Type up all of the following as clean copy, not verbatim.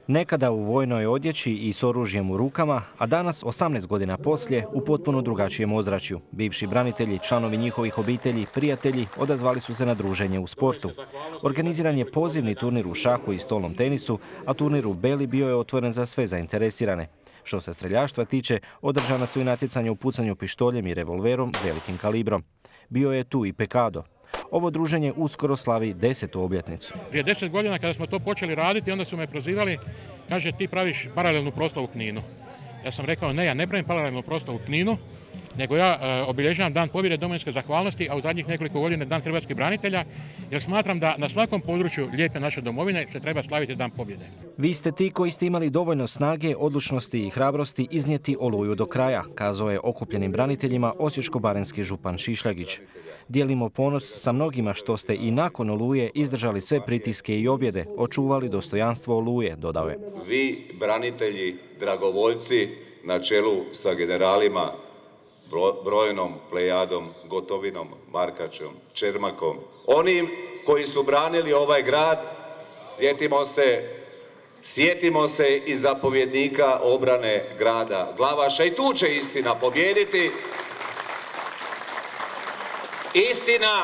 Nekada u vojnoj odjeći i s oružjem u rukama, a danas, 18 godina poslije, u potpuno drugačijem ozračju. Bivši branitelji, članovi njihovih obitelji, prijatelji odazvali su se na druženje u sportu. Organiziran je pozivni turnir u šahu i stolnom tenisu, a turnir u Beli bio je otvoren za sve zainteresirane. Što se streljaštva tiče, održana su i natjecanja u pucanju pištoljem i revolverom velikim kalibrom. Bio je tu i Pekado. Ovo druženje uskoro slavi 10. obljetnicu. Prije 10 godina kada smo to počeli raditi, onda su me prozivali, kaže ti praviš paralelnu proslavu u Kninu. Ja sam rekao ne, ja ne pravim paralelnu proslavu u Kninu, nego ja obilježavam Dan pobjede domovinske zahvalnosti, a u zadnjih nekoliko godina Dan hrvatskih branitelja, jer smatram da na svakom području lijepe naše domovine se treba slaviti Dan pobjede. Vi ste ti koji ste imali dovoljno snage, odlučnosti i hrabrosti iznijeti Oluju do kraja, kazao je okupljenim braniteljima osječko-baranjski župan Šišljagić. Dijelimo ponos sa mnogima što ste i nakon Oluje izdržali sve pritiske i objede, očuvali dostojanstvo Oluje, dodao je. Vi, branitelji, dragovoljci, na čelu sa generalima Brojnom, Plejadom, Gotovinom, Markačom, Čermakom, onim koji su branili ovaj grad, sjetimo se i zapovjednika obrane grada Glavaša. I tu će istina pobijediti. Istina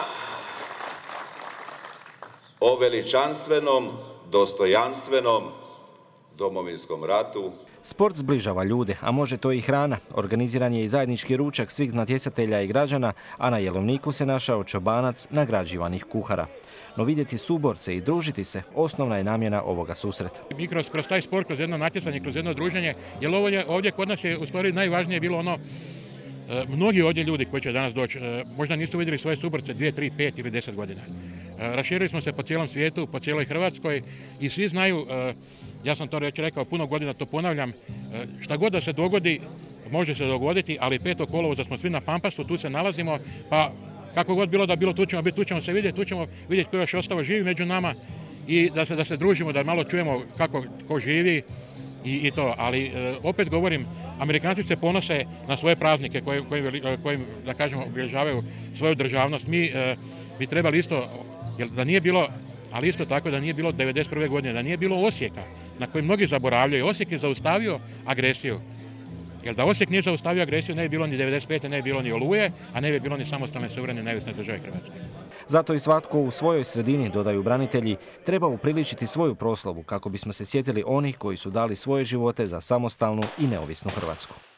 o veličanstvenom, dostojanstvenom Domovinskom ratu. Sport zbližava ljude, a može to i hrana. Organiziran je i zajednički ručak svih natjecatelja i građana, a na jelovniku se našao čobanac nagrađivanih kuhara. No vidjeti suborce i družiti se osnovna je namjena ovoga susreta. Mi kroz taj sport, kroz jedno natjecanje, kroz jedno druženje, jer ovdje kod nas je u stvari najvažnije bilo ono, mnogi ovdje ljudi koji će danas doći, možda nisu vidjeli svoje suborce 2, 3, 5 ili 10 godina. Raširili smo se po cijelom svijetu, po cijeloj Hrvatskoj i svi znaju, ja sam to već rekao, puno godina to ponavljam, šta god da se dogodi, može se dogoditi, ali 5. kolovoza smo svi na Pampasu, tu se nalazimo, pa kako god bilo da bilo, tu ćemo biti, tu ćemo se vidjeti, tu ćemo vidjeti ko još ostao živi među nama i da se družimo, da malo čujemo kako ko živi i to. Ali opet govorim, Amerikanci se ponose na svoje praznike koji da kažemo, obilježavaju svoju državnost. Mi bi trebali isto, jer da nije bilo, ali isto tako da nije bilo 1991. godine, da nije bilo Osijeka, na koji mnogi zaboravljaju. Osijek je zaustavio agresiju. Jer da Osijek nije zaustavio agresiju, ne bi bilo ni 1995. ne bi bilo ni Oluje, a ne bi bilo ni samostalne suverene neovisne države Hrvatske. Zato i svatko u svojoj sredini, dodaju branitelji, treba upriličiti svoju proslavu kako bismo se sjetili onih koji su dali svoje živote za samostalnu i neovisnu Hrvatsku.